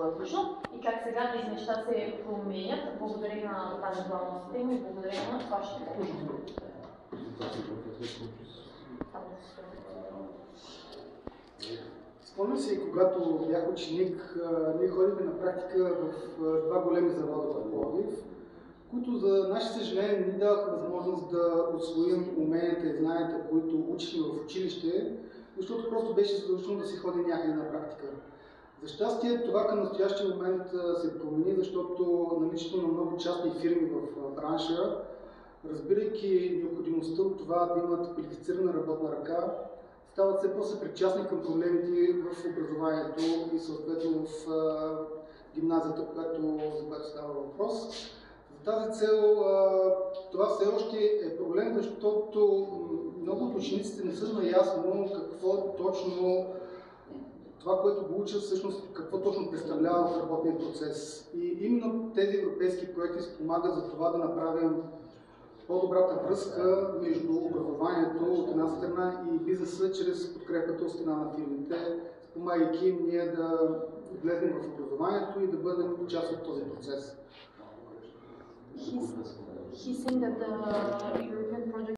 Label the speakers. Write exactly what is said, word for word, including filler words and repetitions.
Speaker 1: по-различно и как сега тези неща се променят благодарение на тази главна система и благодарение на вашите курсове.
Speaker 2: Спомням си, когато бях ученик, ние ходихме на практика в два големи завода в Пловдив, които за наше съжаление не ни даваха възможност да усвоим уменията и знанията, които учихме в училище, защото просто беше задължително да се ходи някъде на практика. За щастие това към настоящия момент се промени, защото наличието на много частни фирми в бранша, разбирайки необходимостта от това да имат квалифицирана работна ръка, стават все по-съпричастни към проблемите в образованието и съответно в гимназията, която, за която става въпрос. За тази цел това все още е проблем, защото много от учениците не са наясно какво точно това, което го учат, всъщност какво точно представлява в работния процес. И именно тези европейски проекти спомагат за това да направим по-добрата връзка между образованието от една страна и бизнеса чрез подкрепата от страна на фирмите, спомагайки им ние да влезем в образованието и да бъдем част от този процес.
Speaker 1: He's, he's saying that the European project